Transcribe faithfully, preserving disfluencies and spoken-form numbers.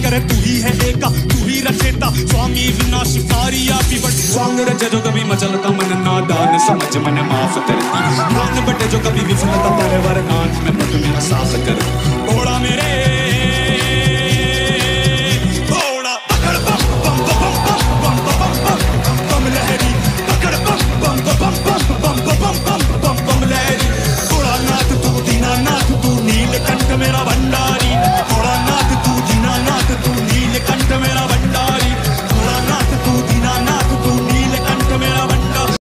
करे तू ही है एका, तू ही रचेता स्वामी विनाशकारी आपी बट सॉन्ग रचे जो कभी मचलता मन नादान समझ मन माफ करती प्राण बटे जो कभी विफलता तेरे वरदान में पट मेरा साफ कर घोड़ा मेरे घोड़ा पकड़ बम बम बम बम बम बम बम लहरी पकड़ बम बम बम बम बम बम बम बम बम लहरी घोड़ा नाथ तू दीना नाथ तू नीलकंठ मेरा भंडार